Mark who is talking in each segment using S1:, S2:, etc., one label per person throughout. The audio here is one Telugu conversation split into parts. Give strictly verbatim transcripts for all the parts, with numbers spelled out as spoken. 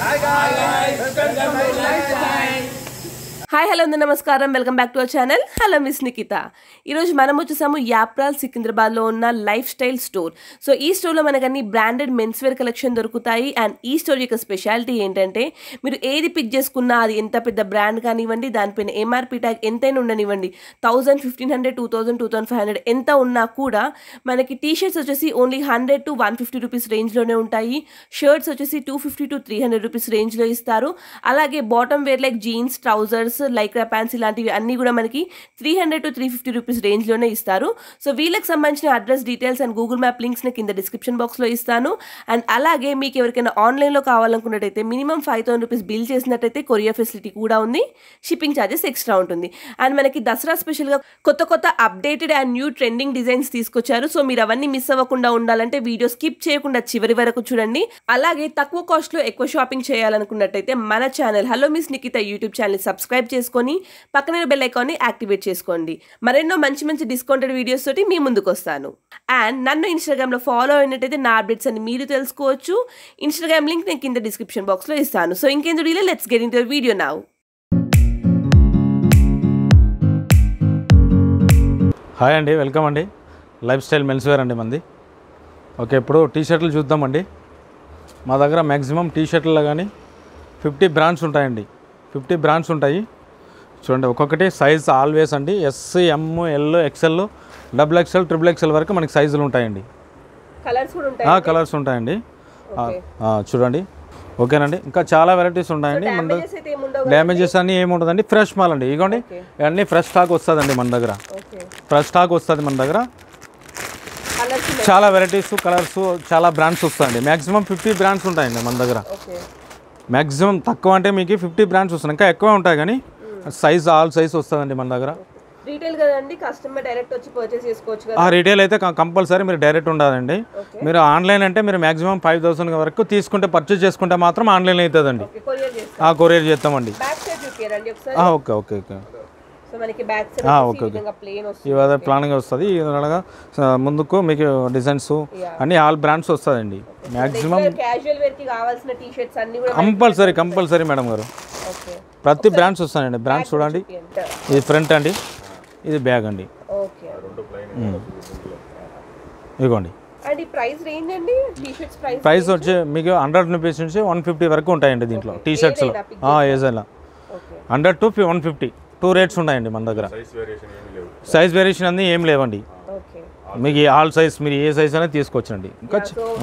S1: Hi guys, welcome to my lifestyle.
S2: Hi hello అందరూ నమస్కారం welcome back to our channel hello Miss Nikita. ఈరోజు మనం వచ్చేసాము యాప్రాల్ సికింద్రాబాద్లో ఉన్న లైఫ్ స్టైల్ స్టోర్. సో ఈ స్టోర్లో మనకు అన్ని బ్రాండెడ్ మెన్స్ వేర్ కలెక్షన్ దొరుకుతాయి. అండ్ ఈ స్టోర్ యొక్క స్పెషాలిటీ ఏంటంటే మీరు ఏది పిక్ చేసుకున్నా అది ఎంత పెద్ద బ్రాండ్ కానివ్వండి, దానిపైన ఎంఆర్పీ ట్యాగ్ ఎంతైనా ఉండనివ్వండి, thousand fifteen hundred two thousand two thousand five hundred ఎంత ఉన్నా కూడా మనకి టీ షర్ట్స్ వచ్చేసి only hundred to one fifty rupees రేంజ్లోనే ఉంటాయి. షర్ట్స్ వచ్చేసి two fifty to three hundred rupees రేంజ్లో ఇస్తారు. అలాగే bottom wear like jeans, trousers, Lycra pants ఇలాంటివి అన్నీ కూడా మనకి three hundred to three fifty rupees రేంజ్లోనే ఇస్తారు. సో వీళ్ళకి సంబంధించిన address details and Google map లింక్స్ని కింద డిస్క్రిప్షన్ బాక్స్లో ఇస్తాను. అండ్ అలాగే మీకు ఎవరికైనా ఆన్లైన్లో కావాలనుకున్నట్టయితే minimum five thousand rupees bill చేసినట్టయితే కొరియర్ ఫెసిలిటీ కూడా ఉంది. షిప్పింగ్ ఛార్జెస్ ఎక్స్ట్రా ఉంటుంది. అండ్ మనకి దసరా స్పెషల్గా కొత్త కొత్త updated and new trending designs తీసుకొచ్చారు. సో మీరు అవన్నీ మిస్ అవ్వకుండా ఉండాలంటే వీడియో స్కిప్ చేయకుండా చివరి వరకు చూడండి. అలాగే తక్కువ కాస్ట్లో ఎక్కువ షాపింగ్ చేయాలనుకున్నట్టయితే మన channel hello Miss Nikita YouTube channel subscribe చేసుకొని పక్కన బెల్ ఐకాన్ని యాక్టివేట్ చేసుకోండి. మరెన్నో మంచి మంచి డిస్కౌంటెడ్ వీడియోస్ తోటి మీ ముందుకు వస్తాను. అండ్ నన్ను ఇన్స్టాగ్రామ్లో ఫాలో అయినట్టయితే నా అప్డేట్స్ అని మీరు తెలుసుకోవచ్చు. ఇన్స్టాగ్రామ్ లింక్ నేను కింద డిస్క్రిప్షన్ బాక్స్లో ఇస్తాను. సో ఇంకెందుకు delay, let's get into the video now.
S3: Hi అండి, వెల్కమ్ అండి. లైఫ్ స్టైల్ మెన్స్ వేర్ అండి మంది. ఓకే, ఇప్పుడు టీ షర్ట్లు చూద్దామండి. మా దగ్గర మ్యాక్సిమం టీ షర్ట్లలో కానీ ఫిఫ్టీ బ్రాండ్స్ ఉంటాయండి. ఫిఫ్టీ బ్రాండ్స్ ఉంటాయి చూడండి. ఒక్కొక్కటి సైజ్ ఆల్వేస్ అండి. S, M, L, XL, double XL, triple XL వరకు మనకి సైజులు ఉంటాయండి.
S2: కలర్స్ కూడా ఉంటాయి.
S3: కలర్స్ ఉంటాయండి చూడండి. ఓకేనండి, ఇంకా చాలా వెరైటీస్ ఉంటాయండి. మన దగ్గర డ్యామేజెస్ అన్నీ ఏమి ఉంటుందండి. ఫ్రెష్ మాల్ అండి. ఇగోండి ఇవన్నీ ఫ్రెష్ స్టాక్ వస్తుందండి మన దగ్గర. ఫ్రెష్ స్టాక్ వస్తుంది మన దగ్గర. చాలా వెరైటీస్, కలర్స్, చాలా బ్రాండ్స్ వస్తాయండి. మ్యాక్సిమం ఫిఫ్టీ బ్రాండ్స్ ఉంటాయండి మన దగ్గర. మ్యాక్సిమం తక్కువ అంటే మీకు ఫిఫ్టీ బ్రాండ్స్ వస్తాయి. ఇంకా ఎక్కువ ఉంటాయి కానీ సైజ్ ఆల్ సైజ్ వస్తుందండి మన దగ్గర.
S2: రీటైల్ కదండి, కస్టమర్ డైరెక్ట్ వచ్చి పర్చేస్ చేసుకోవచ్చు కదా.
S3: ఆ రీటైల్ అయితే కంపల్సరీ మీరు డైరెక్ట్ ఉండాలండి. మీరు ఆన్లైన్ అంటే మీరు మ్యాక్సిమం ఫైవ్ థౌసండ్ వరకు తీసుకుంటే పర్చేస్ చేసుకుంటే మాత్రం ఆన్లైన్ అవుతుందండి. ఆ కొరియర్ చేస్తామండి. ఓకే ఓకే ఓకే ఇవన్నీ ప్లానింగ్ వస్తుంది. ఇలాగా ముందుకు మీకు డిజైన్స్ అన్ని ఆల్ బ్రాండ్స్ వస్తుందండి. మ్యాక్సిమం కంపల్సరీ కంపల్సరీ మేడం గారు ప్రతి బ్రాండ్స్ వస్తాయండి. బ్రాండ్స్ చూడండి. ఇది ఫ్రంట్ అండి, ఇది బ్యాగ్ అండి. ఇదిగోండి. ప్రైస్ వచ్చి మీకు హండ్రెడ్ రూపీస్ నుంచి వన్ ఫిఫ్టీ వరకు ఉంటాయండి దీంట్లో టీ షర్ట్స్లో. ఏజైనా hundred to one fifty two rates ఉన్నాయండి మన దగ్గర. సైజ్ వేరియేషన్ అన్నీ ఏం లేవండి. మీకు ఆల్ సైజ్ మీరు ఏ సైజ్ అనేది తీసుకోవచ్చండి. ఇంకా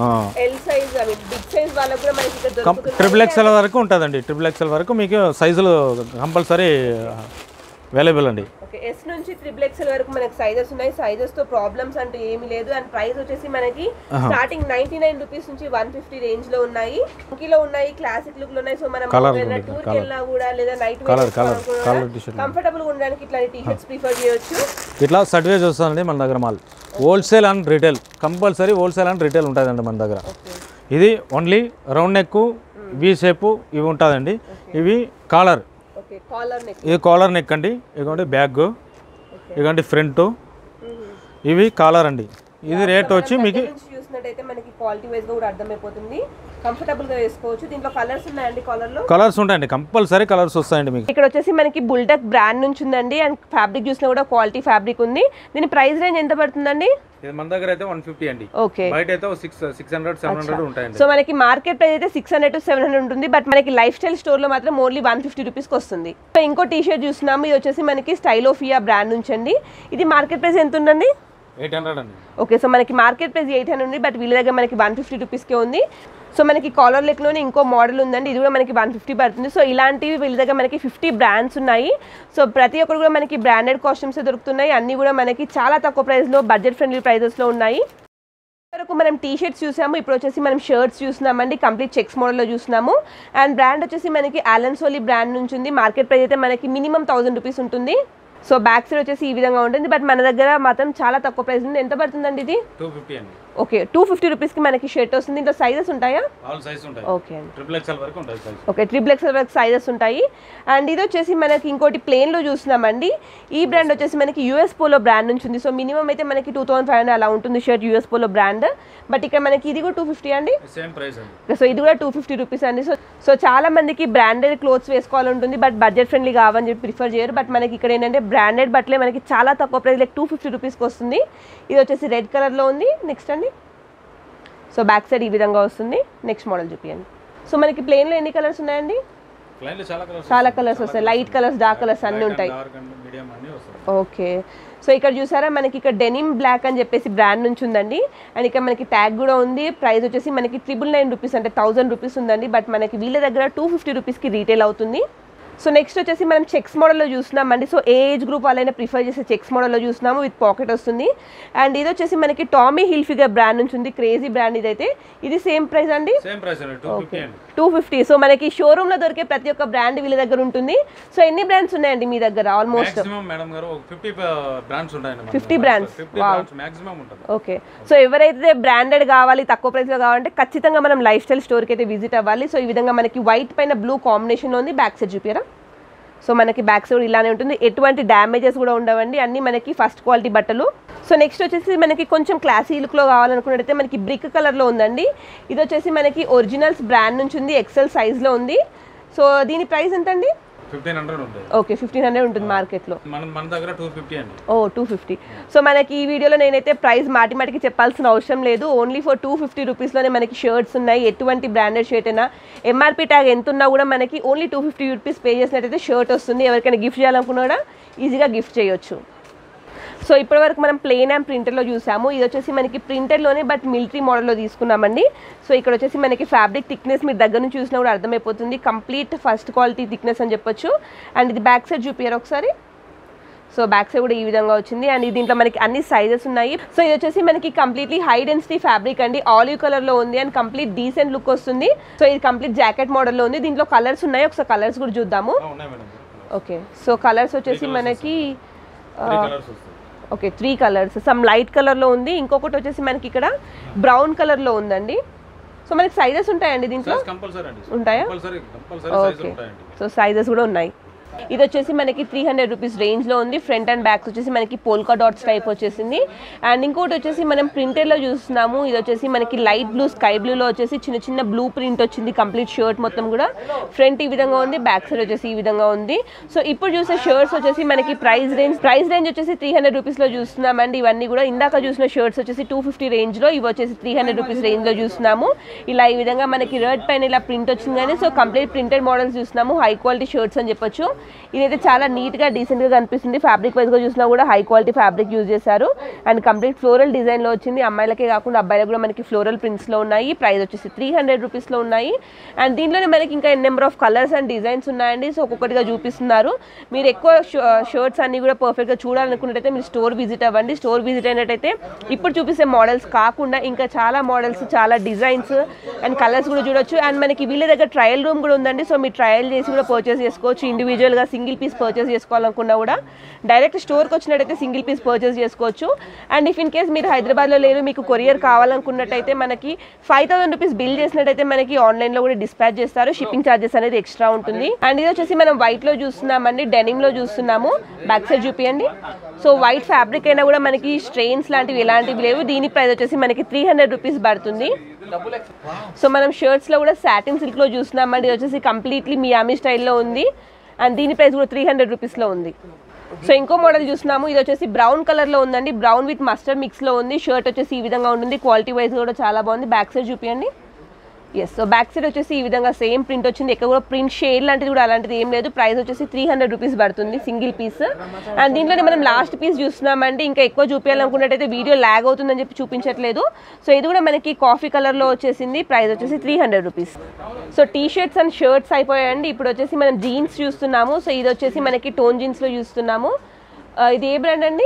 S3: ట్రిపుల్ ఎక్స్ఎల్ వరకు ఉంటుందండి. ట్రిపుల్ ఎక్స్ఎల్ వరకు మీకు సైజులు కంపల్సరీ అవైలబుల్ అండి.
S2: ఎస్ నుంచి ట్రిపుల్ ఎక్స్ఎల్ వరకు మనకి సైజెస్ ఉన్నాయి. సైజెస్ తో ప్రాబ్లమ్స్ అంటూ ఏమీ లేదు. అండ్ ప్రైస్ వచ్చేసి మనకి స్టార్టింగ్ నైన్టీ నైన్ రూపీస్ నుంచి వన్ ఫిఫ్టీ రేంజ్ లో ఉన్నాయి. లో ఉన్నాయి, క్లాసిక్ లుక్ లో ఉన్నాయి. సో మనం టూర్ కి వెళ్ళినా కూడా లేదా నైట్ కంఫర్టబుల్ గా ఉండడానికి ఇట్లా టీ షర్ట్స్ ప్రిఫర్ చేయొచ్చు.
S3: ఇట్లా సర్టిఫికేట్ వస్తుందండి మన దగ్గర. Mall wholesale and retail compulsory wholesale and retail ఉంటుందండి మన దగ్గర. ఇది only round neck, V shape ఇవి ఉంటుందండి. ఇవి కాలర్, ఇది కాలర్ నెక్ అండి. ఇదిగోండి బ్యాగ్, ఇదిగోండి ఫ్రంట్, ఇవి కాలర్ అండి. ఇది రేట్ వచ్చి మీకు
S2: చూసినట్టయితే మనకి క్వాలిటీ వైజ్ గా కూడా అర్థమైపోతుంది. కంఫర్టబుల్ గా వేసుకోవచ్చు. దీంట్లో కలర్స్ ఉన్నాయండి. కలర్ లో
S3: కలర్స్ ఉంటాయండి. కంపల్సరీ కలర్స్ వస్తాయండి మీకు.
S2: ఇక్కడ వచ్చేసి మనకి బుల్డక్ బ్రాండ్ నుంచి ఉందండి. అండ్ ఫ్యాబ్రిక్ చూసినా కూడా క్వాలిటీ ఫ్యాబ్రిక్ ఉంది. దీని ప్రైస్ రేంజ్ ఎంత పడుతుందండి?
S3: మన దగ్గర అయితే వన్ ఫిఫ్టీ అండి.
S2: ఓకే,
S3: బయట అయితే six six hundred seven hundred ఉంటాయండి.
S2: సో మనకి మార్కెట్ ప్రైస్ అయితే six hundred to seven hundred ఉంటుంది. బట్ మనకి లైఫ్ స్టైల్ స్టోర్ లో మాత్రం ఓన్లీ వన్ ఫిఫ్టీ రూపీస్కి వస్తుంది. సో ఇంకో టీ షర్ట్ చూస్తున్నాము. ఇది వచ్చేసి మనకి స్టైలోఫియా బ్రాండ్ నుంచి అండి. ఇది మార్కెట్ ప్రైస్ ఎంత ఉందండి?
S3: ఎయిట్ హండ్రెడ్ అండి.
S2: ఓకే, సో మనకి మార్కెట్ ప్రైస్ ఎయిట్ హండ్రెడ్ ఉంది. బట్ వీళ్ళ దగ్గర మనకి వన్ ఫిఫ్టీ రూపీస్కే ఉంది. సో మనకి కాలర్ లెక్లోనే ఇంకో మోడల్ ఉందండి. ఇది కూడా మనకి వన్ ఫిఫ్టీ పడుతుంది. సో ఇలాంటివి వీళ్ళ దగ్గర మనకి ఫిఫ్టీ బ్రాండ్స్ ఉన్నాయి. సో ప్రతి ఒక్కరు కూడా మనకి బ్రాండెడ్ కాస్ట్యూమ్స్ దొరుకుతున్నాయి. అన్నీ కూడా మనకి చాలా తక్కువ ప్రైస్లో, బడ్జెట్ ఫ్రెండ్లీ ప్రైజెస్లో ఉన్నాయి. వరకు మనం టీ షర్ట్స్ చూసాము. ఇప్పుడు వచ్చేసి మనం షర్ట్స్ చూస్తున్నామండి. కంప్లీట్ చెక్స్ మోడల్లో చూస్తున్నాము. అండ్ బ్రాండ్ వచ్చేసి మనకి ఆలన్ సోలీ బ్రాండ్ నుంచి ఉంది. మార్కెట్ ప్రైస్ అయితే మనకి మినిమం థౌసండ్ రూపీస్ ఉంటుంది. సో బ్యాక్ సైడ్ వచ్చేసి ఈ విధంగా ఉంటుంది. బట్ మన దగ్గర మాత్రం చాలా తక్కువ ప్రైస్ ఉంది. ఎంత పడుతుందండి ఇది?
S3: టూ ఫిఫ్టీ అండి.
S2: ఓకే టూ ఫిఫ్టీ రూపీస్కి మనకి షర్ట్ వస్తుంది. దీంట్లో సైజెస్ ఉంటాయా?
S3: ఆల్ సైజ్ ఉంటాయి.
S2: ఓకే అండి.
S3: ట్రిపుల్ ఎక్స్ఎల్ వరకు ఉంటాయి సైజ్.
S2: ఓకే ట్రిపుల్ ఎక్స్ఎల్ వరకు సైజెస్ ఉంటాయి. అండ్ ఇది వచ్చేసి మనకి ఇంకోటి ప్లేన్లో చూస్తున్నామండి. ఈ బ్రాండ్ వచ్చేసి మనకి యూఎస్ పోలో బ్రాండ్ నుంచి ఉంది. సో మినిమం అయితే మనకి టూ థౌసండ్ ఫైవ్ హండ్రెడ్ అలా ఉంటుంది shirt US polo brand. But ఇక్కడ మనకి ఇది కూడా టూ ఫిఫ్టీ అండి.
S3: సేమ్ ప్రైస్ అండి.
S2: సో ఇది కూడా టూ ఫిఫ్టీ రూపీస్ అండి. సో సో చాలా మందికి బ్రాండెడ్ క్లోత్స్ వేసుకోవాలంటుంది బట్ బడ్జెట్ ఫ్రెండ్లీ కావని చెప్పి ప్రిఫర్ చేయరు. బట్ మనకి ఇక్కడ ఏంటంటే బ్రాండెడ్ బట్టలే మనకి చాలా తక్కువ ప్రైస్ లైక్ టూ ఫిఫ్టీ రూపీస్కి వస్తుంది. ఇది వచ్చేసి రెడ్ కలర్లో ఉంది. నెక్స్ట్ అండి సో బ్యాక్ సైడ్ ఈ విధంగా వస్తుంది. నెక్స్ట్ మోడల్ చూపించండి. సో మనకి ప్లేన్లో ఎన్ని కలర్స్ ఉన్నాయండి? చాలా కలర్స్ వస్తాయి. లైట్ కలర్స్ డార్క్ కలర్స్ అన్నీ ఉంటాయి. ఓకే సో ఇక్కడ చూసారా మనకి ఇక్కడ డెనిమ్ బ్లాక్ అని చెప్పేసి బ్రాండ్ నుంచి ఉందండి. అండ్ ఇక్కడ మనకి ట్యాగ్ కూడా ఉంది. ప్రైస్ వచ్చేసి మనకి ట్రిపుల్ నైన్ రూపీస్ అంటే థౌసండ్ రూపీస్ ఉందండి. బట్ మనకి వీళ్ళ దగ్గర టూ ఫిఫ్టీ రూపీస్కి రీటైల్ అవుతుంది. సో నెక్స్ట్ వచ్చేసి మనం చెక్స్ మోడల్లో చూస్తున్నామండి. సో ఏ ఏజ్ గ్రూప్ వాళ్ళైనా ప్రిఫర్ చేసే చెక్స్ మోడల్లో చూస్తున్నాము. విత్ పాకెట్ వస్తుంది. అండ్ ఇది వచ్చేసి మనకి టామీ హిల్ఫిగర్ బ్రాండ్ నుంచి ఉంది. క్రేజీ బ్రాండ్ ఇదైతే. ఇది సేమ్ ప్రైస్ అండి, టూ ఫిఫ్టీ. సో మనకి షోరూమ్ లో దొరికే ప్రతి ఒక్క బ్రాండ్ వీళ్ళ దగ్గర ఉంటుంది. సో ఎన్ని బ్రాండ్స్ ఉన్నాయండి మీ దగ్గర? Almost fifty brands. Okay so ఎవరైతే బ్రాండెడ్ కావాలి తక్కువ ప్రైస్ లో కావాలంటే ఖచ్చితంగా మనం లైఫ్ స్టైల్ స్టోర్కి అయితే విజిట్ అవ్వాలి. సో ఈ విధంగా మనకి వైట్ పైన బ్లూ కాంబినేషన్ లో ఉంది. బ్యాక్ సైడ్ చూపియరా? సో మనకి బ్యాక్ సైడ్ ఇలానే ఉంటుంది. ఎటువంటి డ్యామేజెస్ కూడా ఉండవండి. అన్నీ మనకి ఫస్ట్ క్వాలిటీ బట్టలు. సో నెక్స్ట్ వచ్చేసి మనకి కొంచెం క్లాసీ లుక్లో కావాలనుకున్నట్టయితే మనకి బ్రిక్ కలర్లో ఉందండి. ఇది వచ్చేసి మనకి ఒరిజినల్స్ బ్రాండ్ నుంచి ఉంది. ఎక్సెల్ సైజ్లో ఉంది. సో దీని ప్రైస్ ఎంత అండి?
S3: ఫిఫ్టీన్ హండ్రెడ్ ఉంటుంది.
S2: ఓకే ఫిఫ్టీన్ హండ్రెడ్ ఉంటుంది మార్కెట్లో.
S3: మన దగ్గర టూ ఫిఫ్టీ అండి.
S2: ఓ టూ ఫిఫ్టీ. సో మనకి ఈ వీడియోలో నేనైతే ప్రైస్ మాటి మాటికి చెప్పాల్సిన అవసరం లేదు. ఓన్లీ ఫర్ టూ ఫిఫ్టీ రూపీస్లోనే మనకి షర్ట్స్ ఉన్నాయి. ఎటువంటి బ్రాండెడ్ షర్ట్ అయినా ఎంఆర్పీ ట్యాగ్ ఎంత ఉన్నా కూడా మనకి only two fifty rupees pay చేసినట్టయితే షర్ట్ వస్తుంది. ఎవరికైనా గిఫ్ట్ చేయాలనుకున్నా కూడా ఈజీగా గిఫ్ట్ చేయొచ్చు. సో ఇప్పటివరకు మనం ప్లెయిన్ అండ్ ప్రింటెడ్లో చూసాము. ఇది వచ్చేసి మనకి ప్రింటెడ్లోనే బట్ మిలిటరీ మోడల్లో తీసుకున్నామండి. సో ఇక్కడ వచ్చేసి మనకి ఫ్యాబ్రిక్ థిక్నెస్ మీరు దగ్గర నుంచి చూసినా కూడా అర్థమైపోతుంది. కంప్లీట్ ఫస్ట్ క్వాలిటీ థిక్నెస్ అని చెప్పొచ్చు. అండ్ ఇది బ్యాక్ సైడ్ చూపియారు ఒకసారి. సో బ్యాక్ సైడ్ కూడా ఈ విధంగా వచ్చింది. అండ్ దీంట్లో మనకి అన్ని సైజెస్ ఉన్నాయి. సో ఇది వచ్చేసి మనకి కంప్లీట్లీ హై డెన్సిటీ ఫ్యాబ్రిక్ అండి. ఆలివ్ కలర్లో ఉంది అండ్ కంప్లీట్ డీసెంట్ లుక్ వస్తుంది. సో ఇది కంప్లీట్ జాకెట్ మోడల్లో ఉంది. దీంట్లో కలర్స్ ఉన్నాయి. ఒకసారి కలర్స్ కూడా చూద్దాము. ఓకే సో కలర్స్ వచ్చేసి మనకి okay three colours. Some light కలర్లో ఉంది. ఇంకొకటి వచ్చేసి మనకి ఇక్కడ బ్రౌన్ కలర్లో ఉందండి. సో మనకి సైజెస్ ఉంటాయండి దీంట్లో? ఉంటాయా? ఓకే సో సైజెస్ కూడా ఉన్నాయి. ఇది వచ్చేసి మనకి త్రీ హండ్రెడ్ రూపీస్ రేంజ్లో ఉంది. ఫ్రంట్ అండ్ బ్యాక్ వచ్చేసి మనకి పోల్కా డాట్స్ టైప్ వచ్చేసింది. అండ్ ఇంకోటి వచ్చేసి మనం ప్రింటెడ్లో చూస్తున్నాము. ఇది వచ్చేసి మనకి లైట్ బ్లూ స్కై బ్లూలో వచ్చేసి చిన్న చిన్న బ్లూ ప్రింట్ వచ్చింది. కంప్లీట్ షర్ట్ మొత్తం కూడా ఫ్రంట్ ఈ విధంగా ఉంది. బ్యాక్ సైడ్ వచ్చేసి ఈ విధంగా ఉంది. సో ఇప్పుడు చూసే షర్ట్స్ వచ్చేసి మనకి ప్రైస్ రేంజ్ ప్రైస్ రేంజ్ వచ్చేసి త్రీ హండ్రెడ్ రూపీస్లో చూస్తున్నామండి. ఇవన్నీ కూడా ఇందాక చూసిన షర్ట్స్ వచ్చేసి టూ ఫిఫ్టీ రేంజ్లో, ఇవి వచ్చేసి త్రీ హండ్రెడ్ రూపీస్ రేంజ్లో చూస్తున్నాము. ఇలా ఈ విధంగా మనకి రెడ్ పైన ఇలా ప్రింట్ వచ్చింది కానీ సో కంప్లీట్ ప్రింటెడ్ మోడల్స్ చూస్తున్నాము. హై క్వాలిటీ షర్ట్స్ అని చెప్పొచ్చు. ఇదైతే చాలా నీట్గా డీసెంట్గా కనిపిస్తుంది. ఫ్యాబ్రిక్ వైజ్గా చూసినా కూడా హై క్వాలిటీ ఫ్యాబ్రిక్ యూజ్ చేశారు. అండ్ కంప్లీట్ ఫ్లోరల్ డిజైన్లో వచ్చింది. అమ్మాయిలకే కాకుండా అబ్బాయిలకు కూడా మనకి ఫ్లోరల్ ప్రింట్స్లో ఉన్నాయి. ప్రైస్ వచ్చేసి త్రీ హండ్రెడ్ రూపీస్లో ఉన్నాయి. అండ్ దీంట్లోనే మనకి ఇంకా number of colours and designs ఉన్నాయండి. సో ఒక్కొక్కటిగా చూపిస్తున్నారు. మీరు ఎక్కువ షర్ట్స్ అన్ని కూడా పర్ఫెక్ట్గా చూడాలనుకున్నట్టయితే మీరు స్టోర్ విజిట్ అవ్వండి. స్టోర్ విజిట్ అయినట్టయితే ఇప్పుడు చూపిస్తే మోడల్స్ కాకుండా ఇంకా చాలా మోడల్స్, చాలా డిజైన్స్ అండ్ కలర్స్ కూడా చూడొచ్చు. అండ్ మనకి వీళ్ళ దగ్గర ట్రయల్ రూమ్ కూడా ఉందండి. సో మీరు ట్రయల్ చేసి కూడా పర్చేస్ చేసుకోవచ్చు. ఇండివిజువల్గా సింగిల్ పీస్ పర్చేస్ చేసుకోవాలనుకున్నా కూడా డైరెక్ట్ స్టోర్కి వచ్చినట్టయితే సింగిల్ పీస్ పర్చేస్ చేసుకోవచ్చు. అండ్ ఇఫ్ ఇన్ కేస్ మీరు హైదరాబాద్లో లేరు, మీకు కొరియర్ కావాలనుకున్నట్టయితే మనకి ఫైవ్ థౌసండ్ రూపీస్ బిల్ చేసినట్టయితే మనకి ఆన్లైన్లో కూడా డిస్పాచ్ చేస్తారు. షిప్పింగ్ ఛార్జెస్ అనేది ఎక్స్ట్రా ఉంటుంది. అండ్ ఇది వచ్చేసి మనం వైట్లో చూస్తున్నామండి, డెనిమ్లో చూస్తున్నాము. బ్యాక్ సైడ్ చూపియండి. సో వైట్ ఫ్యాబ్రిక్ అయినా కూడా మనకి స్ట్రెయిన్స్ లాంటివి ఎలాంటివి లేవు. దీని ప్రైస్ వచ్చేసి మనకి త్రీ హండ్రెడ్ రూపీస్ పడుతుంది. సో మనం షర్ట్స్లో కూడా సాటిన్ సిల్క్లో చూస్తున్నామండి. ఇది వచ్చేసి కంప్లీట్లీ మియామి స్టైల్లో ఉంది. అండ్ దీని ప్రైస్ కూడా త్రీ హండ్రెడ్ రూపీస్లో ఉంది. సో ఇంకో మోడల్ చూస్తున్నాము. ఇది వచ్చేసి బ్రౌన్ కలర్లో ఉందండి. బ్రౌన్ విత్ మస్టర్డ్ మిక్స్లో ఉంది. షర్ట్ వచ్చేసి ఈ విధంగా ఉంటుంది. క్వాలిటీ వైజ్ కూడా చాలా బాగుంది. బ్యాక్ సైడ్ చూపించండి. ఎస్ సో బ్యాక్ సైడ్ వచ్చేసి ఈ విధంగా సేమ్ ప్రింట్ వచ్చింది. ఎక్కడ కూడా ప్రింట్ షేడ్ లాంటిది కూడా అలాంటిది ఏం లేదు. ప్రైస్ వచ్చేసి త్రీ హండ్రెడ్ రూపీస్ పడుతుంది సింగిల్ పీస్. అండ్ దీంట్లోనే మనం లాస్ట్ పీస్ చూస్తున్నామండి. ఇంకా ఎక్కువ చూపించాలనుకున్నట్టయితే వీడియో ల్యాగ్ అవుతుందని చెప్పి చూపించట్లేదు. సో ఇది కూడా మనకి కాఫీ కలర్లో వచ్చేసింది. ప్రైస్ వచ్చేసి three hundred rupees. So T shirts and shirts అయిపోయాయండి. ఇప్పుడు వచ్చేసి మనం జీన్స్ చూస్తున్నాము. సో ఇది వచ్చేసి మనకి టోన్ జీన్స్లో చూస్తున్నాము. ఇది ఏ బ్రాండ్ అండి?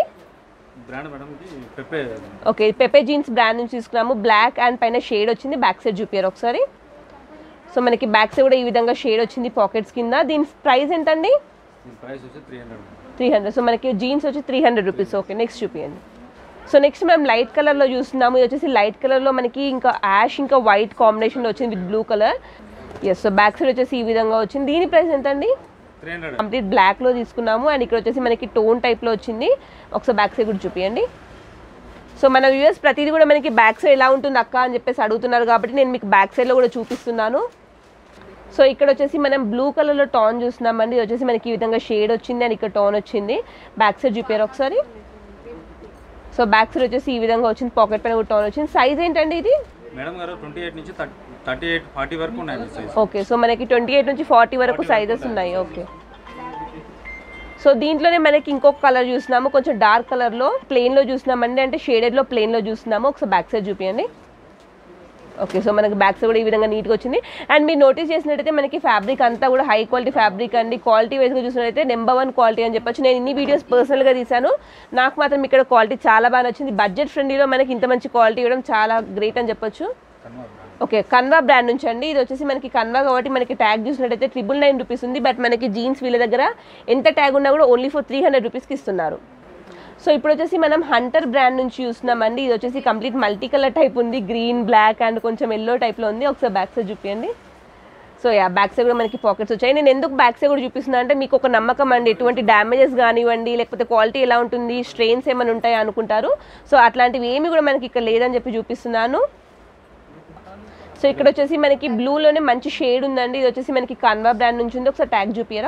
S2: ఓకే పెప్పే జీన్స్ బ్రాండ్ నుంచి తీసుకున్నాము. బ్లాక్ అండ్ పైన షేడ్ వచ్చింది. బ్యాక్ సైడ్ చూపారు ఒకసారి. సో మనకి బ్యాక్ సైడ్ కూడా ఈ విధంగా షేడ్ వచ్చింది పాకెట్స్ కింద. దీని ప్రైస్ ఎంతండి? Three hundred. సో మనకి జీన్స్ వచ్చి three hundred rupees. Okay next చూపించండి. సో నెక్స్ట్ మనం లైట్ కలర్లో చూస్తున్నాము. ఇది వచ్చేసి లైట్ కలర్లో మనకి ఇంకా యాష్ ఇంకా వైట్ కాంబినేషన్లో వచ్చింది with blue colour. Yes, so back side వచ్చేసి ఈ విధంగా వచ్చింది. దీని ప్రైస్ ఎంత అండి? కంప్లీట్ బ్లాక్లో తీసుకున్నాము అండ్ ఇక్కడ వచ్చేసి మనకి టోన్ టైప్లో వచ్చింది. ఒకసారి బ్యాక్ సైడ్ కూడా చూపించండి. సో మన వ్యూవర్స్ ప్రతిదీ కూడా మనకి బ్యాక్ సైడ్ ఎలా ఉంటుంది అక్క అని చెప్పేసి అడుగుతున్నారు కాబట్టి నేను మీకు బ్యాక్ సైడ్లో కూడా చూపిస్తున్నాను. సో ఇక్కడ వచ్చేసి మనం బ్లూ కలర్లో టోన్ చూస్తున్నామండి. ఇది వచ్చేసి మనకి ఈ విధంగా షేడ్ వచ్చింది అండ్ ఇక్కడ టోన్ వచ్చింది. బ్యాక్ సైడ్ చూపారు ఒకసారి. సో బ్యాక్ సైడ్ వచ్చేసి ఈ విధంగా వచ్చింది, పాకెట్ పైన కూడా టోన్ వచ్చింది. సైజ్ ఏంటండి ఇది?
S3: మేడం గారు ట్వంటీ ఎయిట్ నుంచి థర్టీ ఎయిట్ ఫార్టీ వరకు ఉన్నాయి సైజ్.
S2: ఓకే, సో మనకి ట్వంటీ ఎయిట్ నుంచి ఫార్టీ వరకు సైజెస్ ఉన్నాయి. ఓకే, సో దీంట్లోనే మనకి ఇంకొక కలర్ చూస్తున్నాము, కొంచెం డార్క్ కలర్లో ప్లెయిన్లో చూస్తున్నామండి, అంటే షేడెడ్లో ప్లెయిన్లో చూస్తున్నాము. ఒకసారి బ్యాక్ సైడ్ చూపించండి. ఓకే, సో మనకి బ్యాక్ సైడ్ కూడా ఈ విధంగా నీట్గా వచ్చింది. అండ్ మీరు నోటీస్ చేసినట్టయితే మనకి ఫ్యాబ్రిక్ అంతా కూడా హై క్వాలిటీ ఫ్యాబ్రిక్ అండి. క్వాలిటీ వైజ్గా చూసినట్టయితే నెంబర్ వన్ క్వాలిటీ అని చెప్పొచ్చు. నేను ఇన్ని వీడియోస్ పర్సనల్గా తీశాను, నాకు మాత్రం ఇక్కడ క్వాలిటీ చాలా బాగా నచ్చింది. బడ్జెట్ ఫ్రెండ్లీలో మనకి ఇంత మంచి క్వాలిటీ ఇవ్వడం చాలా గ్రేట్ అని చెప్పొచ్చు. ఓకే, కన్వా బ్రాండ్ నుంచి అండి. ఇది వచ్చేసి మనకి కన్వా కాబట్టి మనకి ట్యాగ్ చూసినట్టయితే ట్రిపుల్ నైన్ రూపీస్ ఉంది. బట్ మనకి జీన్స్ వీళ్ళ దగ్గర ఎంత ట్యాగ్ ఉన్నా కూడా ఓన్లీ ఫర్ త్రీ హండ్రెడ్ రూపీస్కి ఇస్తున్నారు. సో ఇప్పుడు వచ్చేసి మనం హంటర్ బ్రాండ్ నుంచి చూస్తున్నామండి. ఇది వచ్చేసి కంప్లీట్ మల్టీ కలర్ టైప్ ఉంది, గ్రీన్ బ్లాక్ అండ్ కొంచెం ఎల్లో టైప్లో ఉంది. ఒకసారి బ్యాక్ సైడ్ చూపించండి. సో యా, బ్యాక్ సైడ్ కూడా మనకి పాకెట్స్ వచ్చాయి. నేను ఎందుకు బ్యాక్ సైడ్ కూడా చూపిస్తున్నా అంటే మీకు ఒక నమ్మకం అండి, ఎటువంటి డ్యామేజెస్ కానివ్వండి లేకపోతే క్వాలిటీ ఎలా ఉంటుంది, స్ట్రెయిన్స్ ఏమైనా ఉంటాయి అనుకుంటారు. సో అట్లాంటివి ఏమి కూడా మనకి ఇక్కడ లేదని చెప్పి చూపిస్తున్నాను. సో ఇక్కడ వచ్చేసి మనకి బ్లూలోనే మంచి షేడ్ ఉందండి. ఇది వచ్చేసి మనకి కన్వా బ్రాండ్ నుంచి ఉంది. ఒకసారి ట్యాగ్ చూపియరా.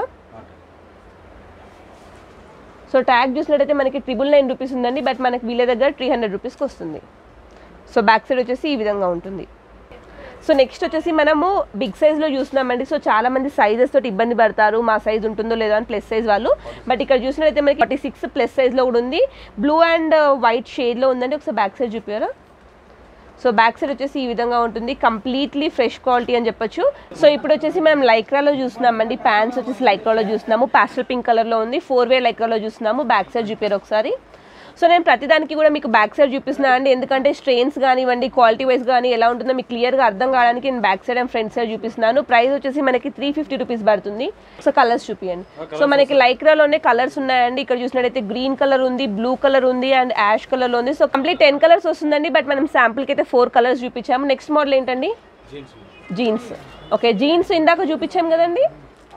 S2: సో ట్యాగ్ చూసినట్టయితే మనకి ట్రిపుల్ నైన్ రూపీస్ ఉందండి, బట్ మనకి వీళ్ళ దగ్గర త్రీ హండ్రెడ్ రూపీస్కి వస్తుంది. సో బ్యాక్ సైడ్ వచ్చేసి ఈ విధంగా ఉంటుంది. సో నెక్స్ట్ వచ్చేసి మనము బిగ్ సైజ్లో చూస్తున్నామండి. సో చాలా మంది సైజెస్ తోటి ఇబ్బంది పడతారు, మా సైజ్ ఉంటుందో లేదో అని ప్లస్ సైజ్ వాళ్ళు. బట్ ఇక్కడ చూసినట్టయితే మనకి ఫార్టీ సిక్స్ ప్లస్ సైజ్లో కూడా ఉంది, బ్లూ అండ్ వైట్ షేడ్లో ఉందండి. ఒకసారి బ్యాక్ సైడ్ చూపియారా. సో బ్యాక్ సైడ్ వచ్చేసి ఈ విధంగా ఉంటుంది, కంప్లీట్లీ ఫ్రెష్ క్వాలిటీ అని చెప్పొచ్చు. సో ఇప్పుడు వచ్చేసి మనం లైక్రాలో చూస్తున్నామండి. ప్యాంట్స్ వచ్చేసి లైక్రాలో చూస్తున్నాము, పాస్టల్ పింక్ కలర్లో ఉంది. ఫోర్ వే లైక్రాలో చూస్తున్నాము. బ్యాక్ సైడ్ చూపారు ఒకసారి. సో నేను ప్రతిదానికి కూడా మీకు బ్యాక్ సైడ్ చూపిస్తున్నాను అండి, ఎందుకంటే స్ట్రెయిన్స్ కానివ్వండి క్వాలిటీ వైజ్ కానీ ఎలా ఉంటుందో మీకు క్లియర్గా అర్థం కావడానికి నేను back side and front side చూపిస్తున్నాను. ప్రైస్ వచ్చేసి మనకి త్రీ ఫిఫ్టీ రూపీస్ పడుతుంది. సో కలర్స్ చూపియండి. సో మనకి లైక్రాలోనే కలర్స్ ఉన్నాయండి. ఇక్కడ చూసినట్టయితే గ్రీన్ కలర్ ఉంది, బ్లూ కలర్ ఉంది అండ్ యాష్ కలర్లో ఉంది. సో కంప్లీట్ టెన్ కలర్స్ వస్తుందండి, బట్ మనం శాంపుల్కి అయితే ఫోర్ కలర్స్ చూపించాము. నెక్స్ట్ మోడల్ ఏంటండి? జీన్స్. ఓకే, జీన్స్ ఇందాక చూపించాము కదండి.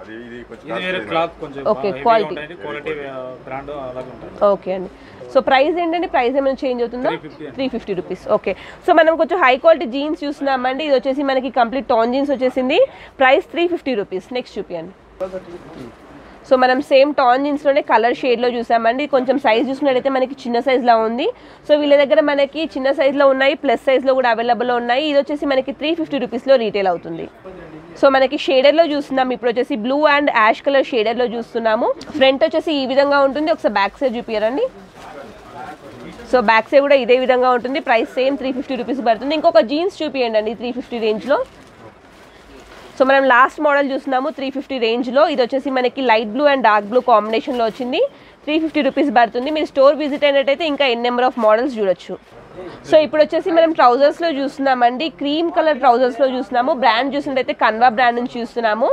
S2: ఓకే, క్వాలిటీ ఓకే అండి. సో ప్రైస్ ఏంటండి? ప్రైస్ ఏమైనా చేంజ్ అవుతుందా? Three fifty rupees. Okay, so మనం కొంచెం హై క్వాలిటీ జీన్స్ చూస్తున్నామండి. ఇది వచ్చేసి మనకి కంప్లీట్ టాన్ జీన్స్ వచ్చేసింది. Price three fifty rupees. Next చూపియండి. సో మనం సేమ్ టాన్ జీన్స్లోనే కలర్ షేడ్లో చూసామండి. కొంచెం సైజ్ చూసినట్టయితే మనకి చిన్న సైజ్లో ఉంది. సో వీళ్ళ దగ్గర మనకి చిన్న సైజ్లో ఉన్నాయి, ప్లస్ సైజ్లో కూడా అవైలబుల్లో ఉన్నాయి. ఇది వచ్చేసి మనకి త్రీ ఫిఫ్టీ రూపీస్లో రీటైల్ అవుతుంది. సో మనకి షేడర్లో చూస్తున్నాం, ఇప్పుడు వచ్చేసి బ్లూ అండ్ యాష్ కలర్ షేడర్లో చూస్తున్నాము. ఫ్రంట్ వచ్చేసి ఈ విధంగా ఉంటుంది. ఒకసారి బ్యాక్ సైడ్ చూపియారండి. సో బ్యాక్ సైడ్ కూడా ఇదే విధంగా ఉంటుంది. Price same three fifty rupees పడుతుంది. ఇంకొక జీన్స్ చూపియండి అండి త్రీ ఫిఫ్టీ రేంజ్లో. సో మనం లాస్ట్ మోడల్ చూస్తున్నాము త్రీ ఫిఫ్టీ రేంజ్లో. ఇది వచ్చేసి మనకి light blue and dark blue కాంబినేషన్లో వచ్చింది. త్రీ ఫిఫ్టీ రూపీస్ పడుతుంది. మీరు స్టోర్ విజిట్ అయినట్టయితే ఇంకా ఎన్ నెంబర్ ఆఫ్ మోడల్స్ చూడొచ్చు. సో ఇప్పుడు వచ్చేసి మనం ట్రౌజర్స్లో చూస్తున్నామండి. క్రీమ్ కలర్ ట్రౌజర్స్లో చూస్తున్నాము. బ్రాండ్ చూసినట్టయితే కన్వా బ్రాండ్ నుంచి చూస్తున్నాము.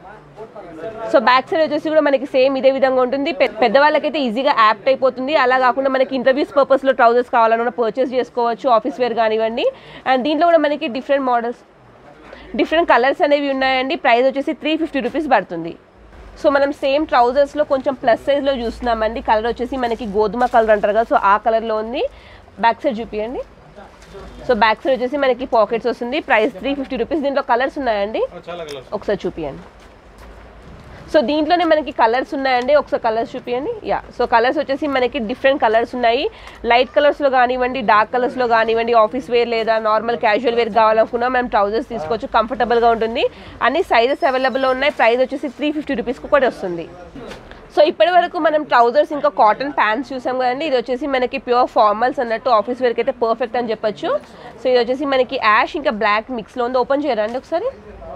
S2: సో బ్యాక్ సైడ్ వచ్చేసి కూడా మనకి సేమ్ ఇదే విధంగా ఉంటుంది. పెద్దవాళ్ళకైతే ఈజీగా యాప్ట్ అయిపోతుంది. అలా కాకుండా మనకి ఇంటర్వ్యూస్ పర్పస్లో ట్రౌజర్స్ కావాలన్నా పర్చేస్ చేసుకోవచ్చు, ఆఫీస్ వేర్ కానివ్వండి. అండ్ దీంట్లో కూడా మనకి డిఫరెంట్ మోడల్స్ డిఫరెంట్ కలర్స్ అనేవి ఉన్నాయండి. ప్రైస్ వచ్చేసి త్రీ ఫిఫ్టీ రూపీస్ పడుతుంది. సో మనం సేమ్ ట్రౌజర్స్లో కొంచెం ప్లస్ సైజ్లో చూస్తున్నామండి. కలర్ వచ్చేసి మనకి గోధుమ కలర్ అంటారు కదా, సో ఆ కలర్లో ఉంది. బ్యాక్ సైడ్ చూపియండి. సో బ్యాక్ సైడ్ వచ్చేసి మనకి పాకెట్స్ వస్తుంది. Price three fifty rupees. దీంట్లో కలర్స్ ఉన్నాయండి, ఒకసారి చూపియండి. సో దీంట్లోనే మనకి కలర్స్ ఉన్నాయండి, ఒకసారి కలర్స్ చూపియండి. యా, సో కలర్స్ వచ్చేసి మనకి డిఫరెంట్ కలర్స్ ఉన్నాయి. లైట్ కలర్స్లో కానివ్వండి, డార్క్ కలర్స్లో కానివ్వండి, ఆఫీస్ వేర్ లేదా నార్మల్ క్యాజువల్ వేర్ కావాలనుకున్నా మనం ట్రౌజర్స్ తీసుకోవచ్చు, కంఫర్టబుల్గా ఉంటుంది. అన్ని సైజెస్ అవైలబుల్లో ఉన్నాయి. ప్రైస్ వచ్చేసి త్రీ ఫిఫ్టీ రూపీస్కి కూడా వస్తుంది. సో ఇప్పటి వరకు మనం ట్రౌజర్స్ ఇంకా కాటన్ ప్యాంట్స్ చూసాం కదండి. ఇది వచ్చేసి మనకి ప్యూర్ ఫార్మల్స్ అన్నట్టు ఆఫీస్ వేర్కి అయితే పర్ఫెక్ట్ అని చెప్పొచ్చు. సో ఇది వచ్చేసి మనకి యాష్ ఇంకా బ్లాక్ మిక్స్లో ఉంది. ఓపెన్ చేయరండి ఒకసారి.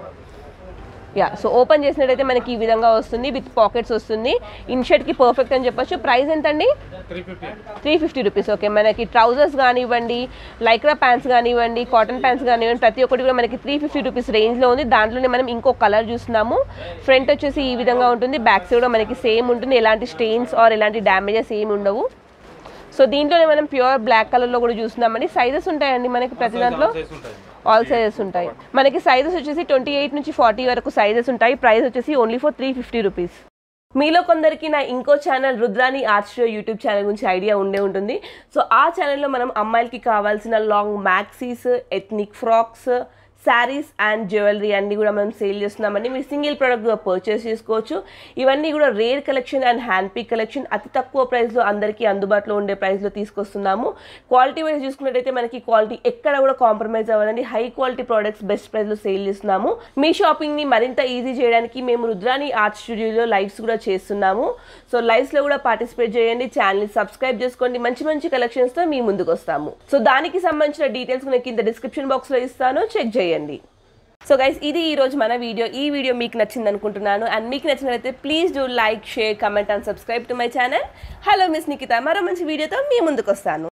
S2: యా, సో ఓపెన్ చేసినట్టయితే మనకి ఈ విధంగా వస్తుంది, విత్ పాకెట్స్ వస్తుంది. ఇన్షర్ట్కి పర్ఫెక్ట్ అని చెప్పొచ్చు. ప్రైస్ ఎంతండి? Three fifty rupees. ఓకే, మనకి ట్రౌజర్స్ కానివ్వండి, లైక్రా ప్యాంట్స్ కానివ్వండి, కాటన్ ప్యాంట్స్ కానివ్వండి, ప్రతి ఒక్కటి కూడా మనకి త్రీ ఫిఫ్టీ రూపీస్ రేంజ్లో ఉంది. దాంట్లోనే మనం ఇంకో కలర్ చూస్తున్నాము. ఫ్రంట్ వచ్చేసి ఈ విధంగా ఉంటుంది, బ్యాక్ సైడ్ కూడా మనకి సేమ్ ఉంటుంది. ఎలాంటి స్టెయిన్స్ ఆర్ ఎలాంటి డ్యామేజెస్ ఏమి ఉండవు. సో దీంట్లోనే మనం ప్యూర్ బ్లాక్ కలర్లో కూడా చూస్తున్నామండి. సైజెస్ ఉంటాయండి మనకి ప్రతి దాంట్లో, ఆల్ సైజెస్ ఉంటాయి మనకి. సైజెస్ వచ్చేసి ట్వంటీ ఎయిట్ నుంచి ఫార్టీ వరకు సైజెస్ ఉంటాయి. ప్రైస్ వచ్చేసి only for three fifty rupees. మీలో కొందరికి నా ఇంకో channel Rudrani art studio YouTube channel గురించి ఐడియా ఉండే ఉంటుంది. సో ఆ ఛానల్లో మనం అమ్మాయిలకి కావాల్సిన long maxis, ethnic frocks, saris and jewellery అన్నీ కూడా మనం సేల్ చేస్తున్నామండి. మీరు సింగిల్ ప్రోడక్ట్ కూడా పర్చేస్ చేసుకోవచ్చు. ఇవన్నీ కూడా rare collection and hand pick collection, అతి తక్కువ ప్రైస్లో అందరికీ అందుబాటులో ఉండే ప్రైస్లో తీసుకొస్తున్నాము. క్వాలిటీ వైజ్ చూసుకున్నట్టయితే మనకి క్వాలిటీ ఎక్కడ కూడా కాంప్రమైజ్ అవ్వదండి. హై క్వాలిటీ ప్రోడక్ట్స్ బెస్ట్ ప్రైస్లో సేల్ చేస్తున్నాము. మీ షాపింగ్ని మరింత ఈజీ చేయడానికి మేము రుద్రాని ఆర్ట్ స్టూడియోలో లైవ్స్ కూడా చేస్తున్నాము. సో లైవ్స్లో కూడా పార్టిసిపేట్ చేయండి. ఛానల్ని సబ్స్క్రైబ్ చేసుకోండి. మంచి మంచి కలెక్షన్స్తో మీ ముందుకు వస్తాము. సో దానికి సంబంధించిన డీటెయిల్స్ నేను కింద డిస్క్రిప్షన్ బాక్స్లో ఇస్తాను, చెక్ చేయండి. సో గైస్, ఇది ఈ రోజు మన వీడియో. ఈ వీడియో మీకు నచ్చింది అనుకుంటున్నాను. అండ్ మీకు నచ్చినట్లయితే please do like, share, comment and subscribe to my channel. Hello miss Nikhita, మరో మంచి వీడియోతో మీ ముందుకు వస్తాను.